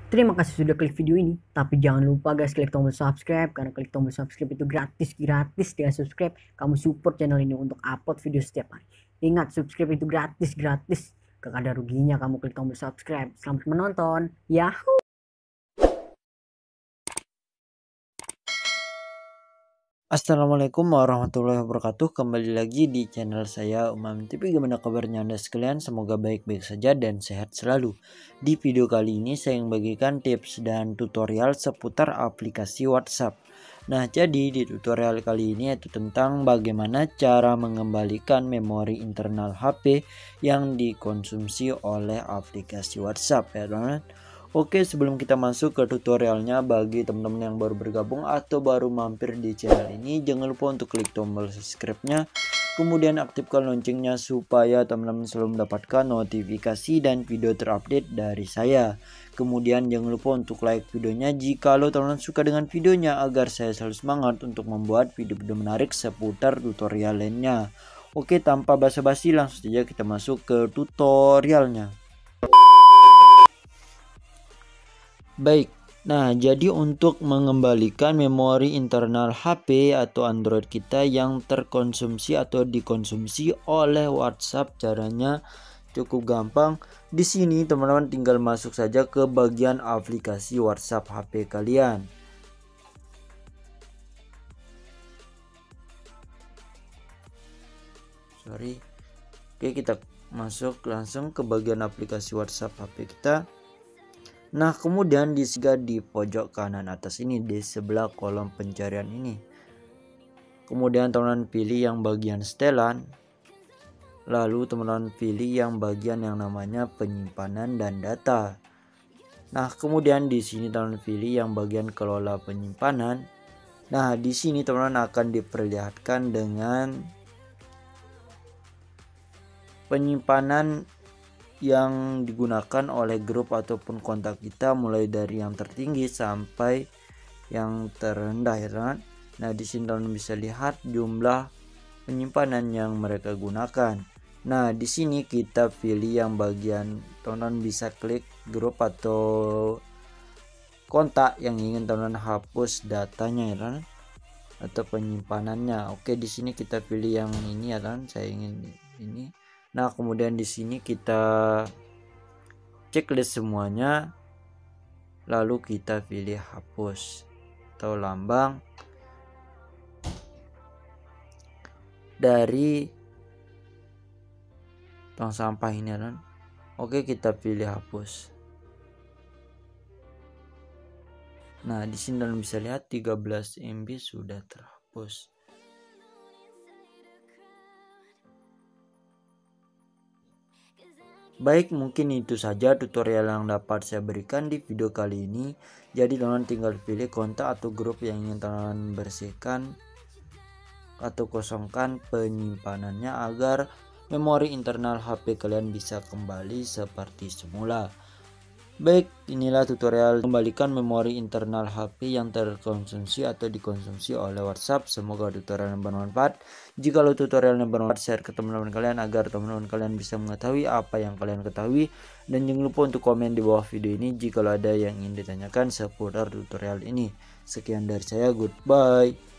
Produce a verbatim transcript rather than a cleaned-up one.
Terima kasih sudah klik video ini, tapi jangan lupa guys klik tombol subscribe, karena klik tombol subscribe itu gratis, gratis dengan subscribe kamu support channel ini untuk upload video setiap hari. Ingat, subscribe itu gratis, gratis, gak ada ruginya kamu klik tombol subscribe. Selamat menonton, yahoo! Assalamualaikum warahmatullahi wabarakatuh. Kembali lagi di channel saya Umam T V. Gimana kabarnya Anda sekalian? Semoga baik-baik saja dan sehat selalu. Di video kali ini saya ingin bagikan tips dan tutorial seputar aplikasi WhatsApp. Nah, jadi di tutorial kali ini yaitu tentang bagaimana cara mengembalikan memori internal H P yang dikonsumsi oleh aplikasi WhatsApp ya teman-teman. Oke, sebelum kita masuk ke tutorialnya, bagi teman-teman yang baru bergabung atau baru mampir di channel ini, jangan lupa untuk klik tombol subscribe-nya, kemudian aktifkan loncengnya supaya teman-teman selalu mendapatkan notifikasi dan video terupdate dari saya. Kemudian jangan lupa untuk like videonya jika teman-teman suka dengan videonya, agar saya selalu semangat untuk membuat video-video menarik seputar tutorial lainnya. Oke, tanpa basa-basi langsung saja kita masuk ke tutorialnya. Baik, nah jadi untuk mengembalikan memori internal H P atau Android kita yang terkonsumsi atau dikonsumsi oleh WhatsApp, caranya cukup gampang. Di sini teman-teman tinggal masuk saja ke bagian aplikasi WhatsApp H P kalian. Sorry. Oke, kita masuk langsung ke bagian aplikasi WhatsApp H P kita. Nah, kemudian di di pojok kanan atas ini, di sebelah kolom pencarian ini, kemudian teman-teman pilih yang bagian setelan, lalu teman-teman pilih yang bagian yang namanya penyimpanan dan data. Nah, kemudian di sini teman-teman pilih yang bagian kelola penyimpanan. Nah, di sini teman-teman akan diperlihatkan dengan penyimpanan yang digunakan oleh grup ataupun kontak kita, mulai dari yang tertinggi sampai yang terendah ya teman. Nah, di sini teman bisa lihat jumlah penyimpanan yang mereka gunakan. Nah, di sini kita pilih yang bagian teman bisa klik grup atau kontak yang ingin teman hapus datanya ya teman, atau penyimpanannya. Oke, di sini kita pilih yang ini ya teman, saya ingin ini. Nah, kemudian di sini kita checklist semuanya, lalu kita pilih hapus atau lambang dari tong sampah ini kan. Oke, kita pilih hapus. Nah, di sini kalian bisa lihat tiga belas M B sudah terhapus. Baik, mungkin itu saja tutorial yang dapat saya berikan di video kali ini. Jadi teman-teman tinggal pilih kontak atau grup yang ingin teman bersihkan atau kosongkan penyimpanannya agar memori internal H P kalian bisa kembali seperti semula. Baik, inilah tutorial kembalikan memori internal H P yang terkonsumsi atau dikonsumsi oleh WhatsApp. Semoga tutorial yang bermanfaat. Jika tutorial yang bermanfaat, share ke teman-teman kalian agar teman-teman kalian bisa mengetahui apa yang kalian ketahui. Dan jangan lupa untuk komen di bawah video ini jika ada yang ingin ditanyakan seputar tutorial ini. Sekian dari saya, goodbye.